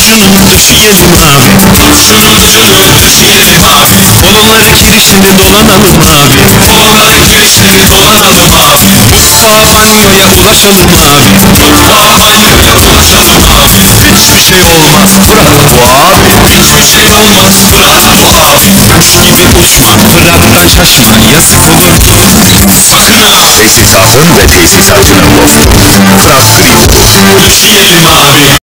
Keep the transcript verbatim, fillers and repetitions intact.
Şunu üşüyelim abi. Şunu şunu üşüyelim abi. Poloların kirişinde dolanalım abi. Poloların kirişleri dolanalım abi. Mutfağa banyoya ulaşalım abi. Mutfağa banyoya ulaşalım abi. Hiçbir şey olmaz burada bu abi. Hiçbir şey olmaz burada bu abi. Kuş gibi uçmak Irak'ta şaşmak yasak olur. Sakın ha. Tesisatın ve tesisatçının dostu. Fırat Green. Üşüyelim abi.